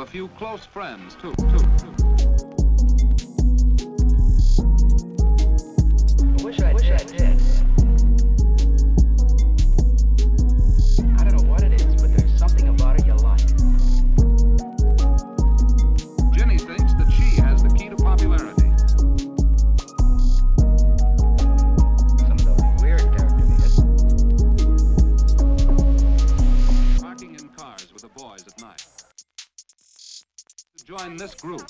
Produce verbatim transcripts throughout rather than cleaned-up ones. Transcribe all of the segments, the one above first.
few close friends, too, too, too. I wish I wish I did. I don't know what it is, but there's something about her you like. Jenny thinks that she has the key to popularity. Some of those weird characters. Parking in cars with the boys at night. To join this group.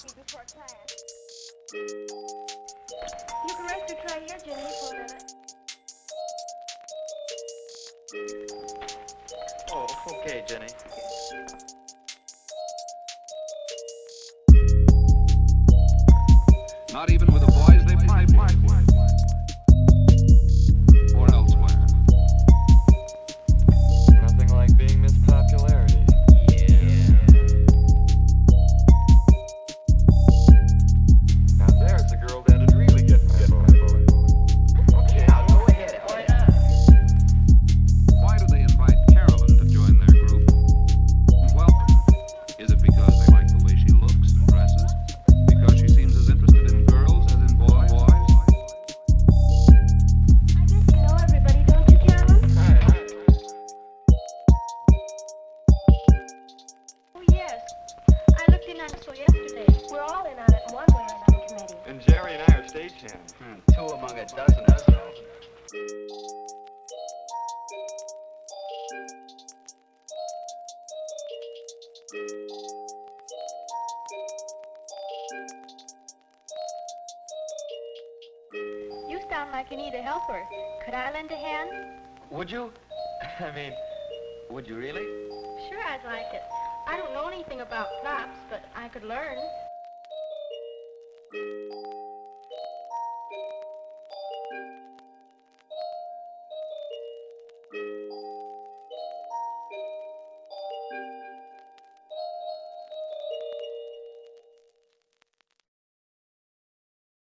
You can rest your tray here, Jenny, for a minute. Oh, okay, Jenny. Not even with the boys they play park with. Or elsewhere. Nothing like being Miss Popularity. Yeah. Now there's a girl that'd really get my boy. Okay, now go ahead. Why not? Why do they invite Carolyn to join their group? Welcome. Is it because they like the way she looks and dresses? Because she seems as interested in girls as in boys? I guess you know everybody, don't you, Carolyn? Oh, yes. I looked in on it so yesterday. We're all in on it in one way or another, committee. And Jerry and I are stagehands. Hmm, two among a dozen or so. You sound like you need a helper. Could I lend a hand? Would you? I mean, would you really? Sure, I'd like it. I don't know anything about props, but I could learn.